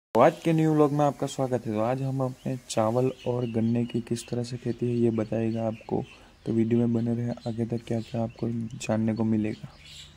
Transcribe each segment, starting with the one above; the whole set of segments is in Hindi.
तो आज के न्यू व्लॉग में आपका स्वागत है। तो आज हम अपने चावल और गन्ने की किस तरह से खेती है ये बताएगा आपको। तो वीडियो में बने रहे, आगे तक क्या क्या आपको जानने को मिलेगा।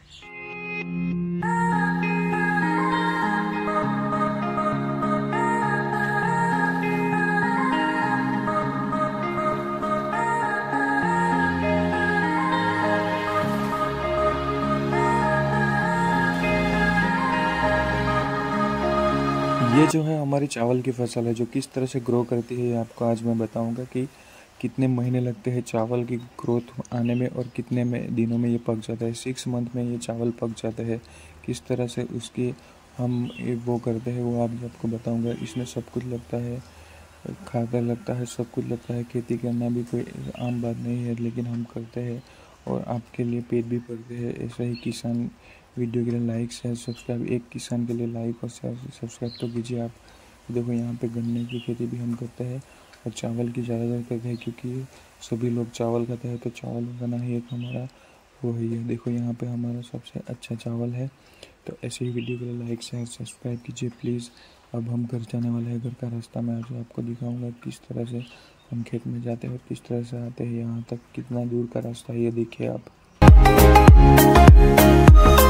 ये जो है हमारी चावल की फसल है, जो किस तरह से ग्रो करती है ये आपको आज मैं बताऊंगा कि कितने महीने लगते हैं चावल की ग्रोथ आने में और कितने में दिनों में ये पक जाता है। 6 मंथ में ये चावल पक जाता है। किस तरह से उसकी हम वो करते हैं वो आज आपको बताऊंगा। इसमें सब कुछ लगता है, खाकर लगता है, सब कुछ लगता है। खेती करना भी कोई आम बात नहीं है, लेकिन हम करते हैं और आपके लिए पेट भी भरते हैं। ऐसा ही किसान वीडियो के लिए लाइक शेयर सब्सक्राइब, एक किसान के लिए लाइक और शेयर सब्सक्राइब तो कीजिए आप। देखो यहाँ पे गन्ने की खेती भी हम करते हैं और चावल की ज़्यादातर करते हैं, क्योंकि सभी लोग चावल खाते हैं, तो चावल उगाना ही एक हमारा वो ही है। देखो यहाँ पे हमारा सबसे अच्छा चावल है। तो ऐसे ही वीडियो के लिए लाइक शेयर सब्सक्राइब कीजिए प्लीज़। अब हम घर जाने वाले हैं। घर का रास्ता मैं आज आपको दिखाऊंगा किस तरह से हम खेत में जाते हैं और किस तरह से आते हैं यहाँ तक। कितना दूर का रास्ता है ये देखिए आप।